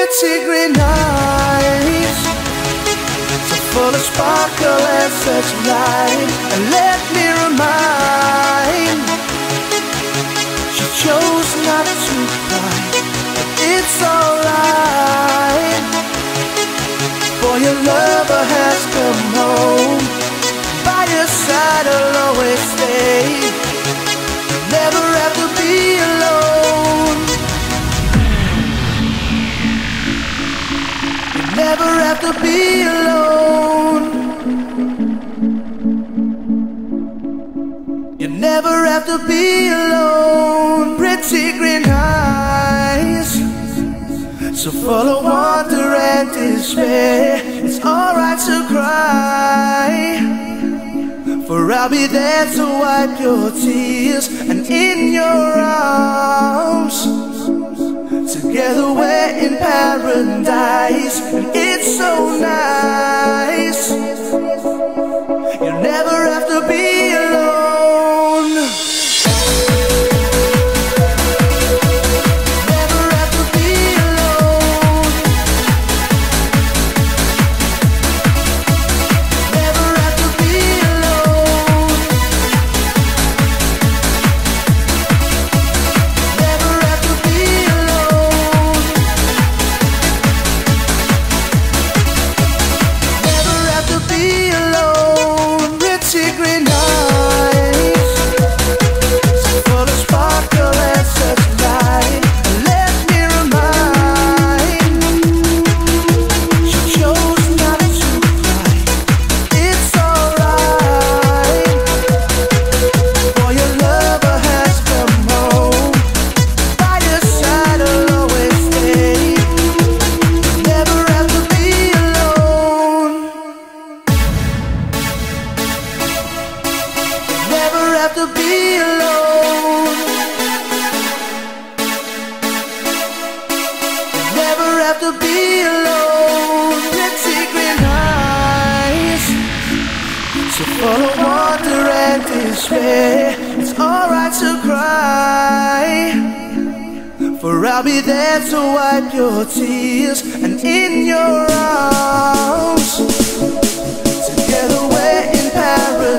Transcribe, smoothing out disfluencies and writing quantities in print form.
pretty green eyes, so full of sparkle and such light. And let me remind, she chose not to cry, but it's alright, for your lover has come home. By your side I'll always stay, never have to be alone. Never have to be alone. You never have to be alone. Pretty green eyes, so full of wonder and despair. It's alright to cry, for I'll be there to wipe your tears. And in your arms, together we're in paradise. And it's so nice, you never have to be alone. Never have to be alone. Never have to be alone. Never have to be alone. Never have to be alone. Pretty green eyes, so full of sparkle and such light. Let me remind, she chose not to cry. It's alright, for your lover has come home. By your side I'll always stay, never have to be alone. Never have to be alone. Never have to be alone. Pretty green eyes, so full of wonder and despair. It's alright to cry, for I'll be there to wipe your tears. And in your arms, together we're in paradise.